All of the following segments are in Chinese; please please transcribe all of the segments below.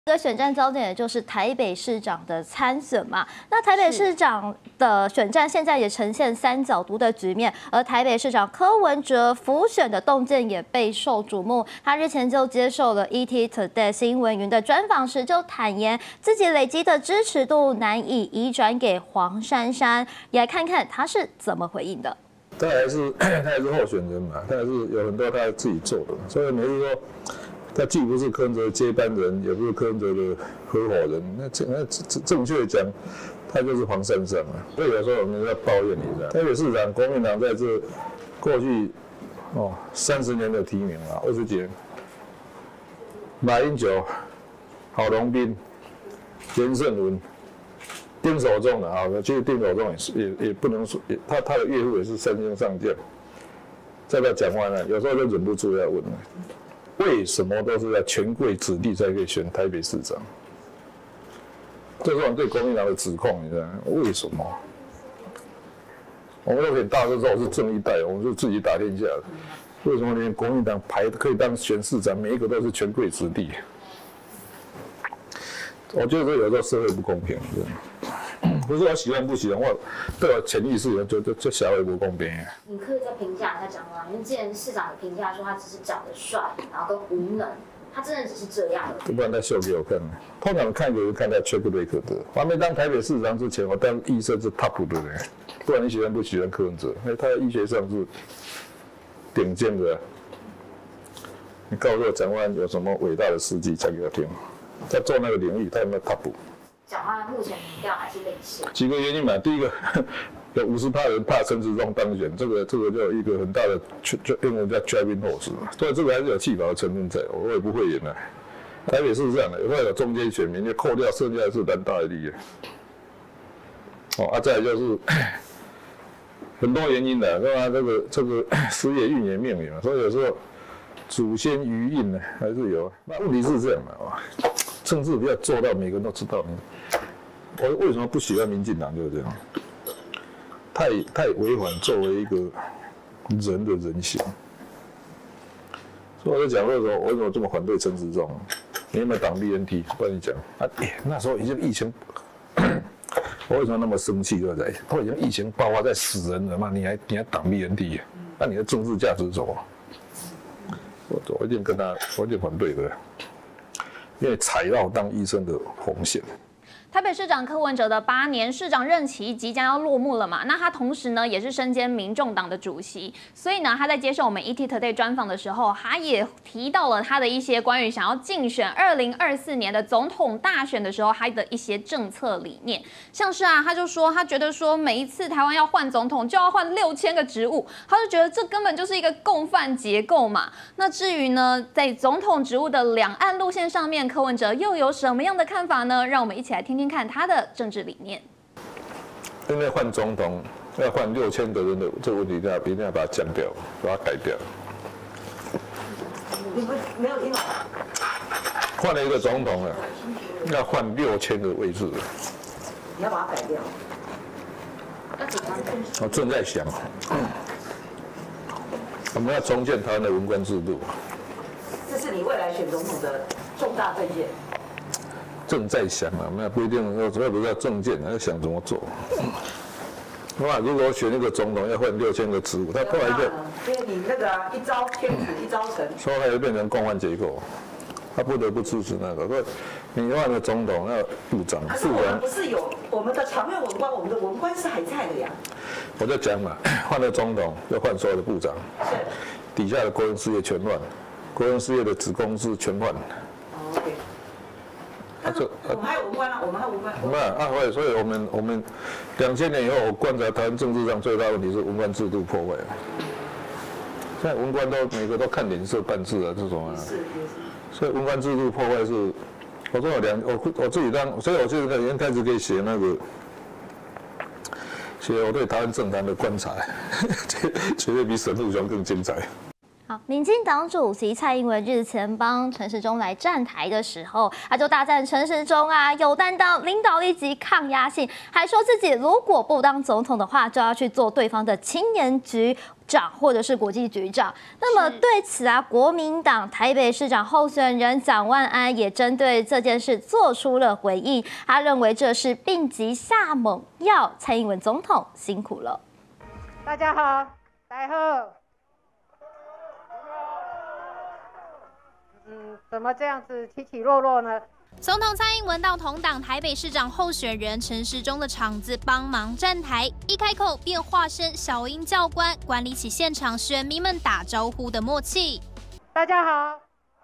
这个选战焦点也就是台北市长的参选嘛。那台北市长的选战现在也呈现三角独的局面，而台北市长柯文哲辅选的动静也备受瞩目。他日前就接受了 ET Today 新闻云的专访时，就坦言自己累积的支持度难以移转给黄珊珊，也来看看他是怎么回应的。 他还是候选人嘛，他还是有很多他自己做的，所以每次说。他既不是柯文哲的接班人，也不是柯文哲的合伙人，那正确讲，他就是黄珊珊嘛。所以有时候我们在抱怨一下，台北市长国民党在这过去30年的提名啊，20几年，马英九、郝龙斌、连胜文、丁守中的啊，其实丁守中也不能说，他的岳父也是3星上将。再不要讲完了，有时候就忍不住要问了。为什么都是要权贵子弟才可以选台北市长？这是我们对国民党的指控，你知道吗？为什么？我们都可以大声说我是正一代，我们是自己打天下的。为什么连国民党可以当选市长，每一个都是权贵子弟？我觉得这有时候社会不公平，不是我喜欢不喜欢，我对我潜意识就社会不公平。 你可以再评价一下蒋万安，因为之前市长的评价说他只是长得帅，然后跟无能，他真的只是这样而已。 不然他秀给我看。通常看就是看他缺不对可得。我还没当台北市长之前，我当医生是 top 的人，不管你喜欢不喜欢柯文哲，因为他在医学上是顶尖的。你告诉我蒋万安有什么伟大的事迹讲给他听？他做那个领域，他有没有 top？ 蒋万安目前民调还是领先。 几个原因嘛，第一个有50%人怕陈时中当选，这个就有一个很大的英文叫 driving force 嘛，所以这个还是有弃保的成分在，我也不会演的。台北是这样的，有中间选民就扣掉，剩下的是蓝大的利益。再来就是很多原因的，对吧？这个时也运也命也嘛，所以有时候祖先余荫呢还是有。那问题是这样的政治不要做到每个人都知道。我为什么不喜欢民进党？就是这样，太违反作为一个人的人性。所以我就讲为什么这么反对陈时中？你有没有党 BNT？ 不然你讲那时候已经疫情，我为什么那么生气？对不对？都已经疫情爆发在死人了嘛，你还党 BNT？ 那你的政治价值走啊？我一定我一定反对的，因为踩到当医生的红线。 台北市长柯文哲的8年市长任期即将要落幕了嘛？那他同时呢也是身兼民众党的主席，所以呢他在接受我们 ET Today 专访的时候，他也提到了他的一些关于想要竞选2024年的总统大选的时候他的一些政策理念，像是他就说他觉得说每一次台湾要换总统就要换6000个职务，他就觉得这根本就是一个共犯结构嘛。那至于呢在总统职务的两岸路线上面，柯文哲又有什么样的看法呢？让我们一起来听听看他的政治理念。 因为换总统要换6000个人的这个问题，一定要把它降掉，把它改掉。 你没有听懂？ 换了一个总统了，要换6000个位置。 你要把它改掉。 我正在想，我们要重建台湾的文官制度。 这是你未来选总统的重大政见。 正在想啊，那不一定，主要不是要政见，要想怎么做。那如果选一个总统要换6000个职务，他后来就， 因为你那个一招天子一招臣， 所以他就变成共犯结构，他不得不支持那个。所以你换了总统要部长， 可是我们不是有我们的长院文官，我们的文官是还在的呀。 我在讲嘛，换了总统要换所有的部长，底下的国营事业全换，国营事业的子公司全换。 OK。我们还有文官啊，我们还有文官。 所以我们2000年以后，我观察台湾政治上最大的问题是文官制度破坏。现在文官每个都看脸色办事啊，这种啊。是。所以文官制度破坏是，我说我自己当，所以我现在已经开始可以写我对台湾政坛的观察，绝对比沈富雄更精彩。 好，民进党主席蔡英文日前帮陈时中来站台的时候，他就大赞陈时中有担当、领导力及抗压性，还说自己如果不当总统的话，就要去做对方的青年局长或者是国际局长。那么对此啊，国民党台北市长候选人蒋万安也针对这件事做出了回应，他认为这是病急下猛药，蔡英文总统辛苦了。 大家好，大家好。怎么这样子起起落落呢？ 总统蔡英文到同党台北市长候选人陈时中的场子帮忙站台，一开口便化身小英教官，管理起现场选民们打招呼的默契。 大家好，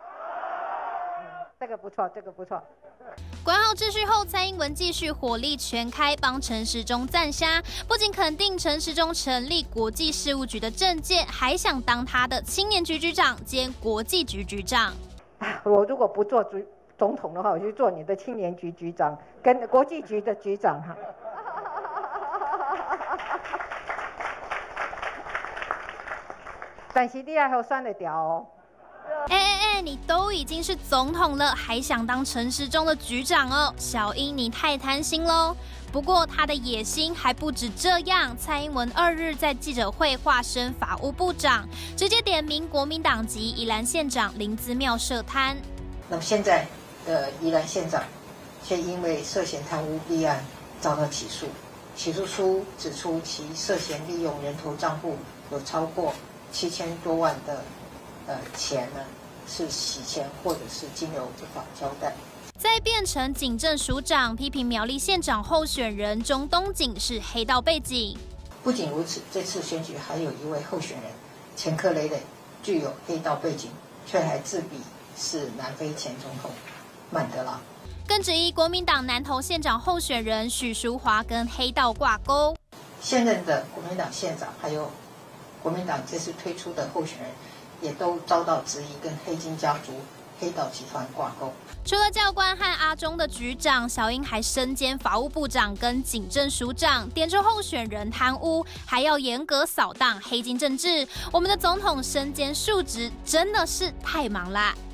这个不错，这个不错。 管好秩序后，蔡英文继续火力全开，帮陈时中赞虾。不仅肯定陈时中成立国际事务局的政见，还想当他的青年局局长兼国际局局长。 我如果不做总统的话，我就做你的青年局局长跟国际局的局长哈。但是你还好算得掉哦。 你都已经是总统了，还想当陈时中的局长哦？小英，你太贪心喽！不过他的野心还不止这样，蔡英文2日在记者会化身法务部长，直接点名国民党籍宜兰县长林姿妙涉贪。 那么现在的宜兰县长却因为涉嫌贪污立案遭到起诉，起诉书指出其涉嫌利用人头账户有超过7000多万的钱呢，是洗钱或者是金流无法交代。 再变成警政署长，批评苗栗县长候选人钟东锦是黑道背景。 不仅如此，这次选举还有一位候选人前科累累，具有黑道背景，却还自比是南非前总统曼德拉。 更质疑国民党南投县长候选人许淑华跟黑道挂钩。 现任的国民党县长还有国民党这次推出的候选人，也都遭到质疑跟黑金家族、黑道集团挂钩。 除了教官和阿中的局长，小英还身兼法务部长跟警政署长，点出候选人贪污，还要严格扫荡黑金政治。我们的总统身兼数职，真的是太忙啦。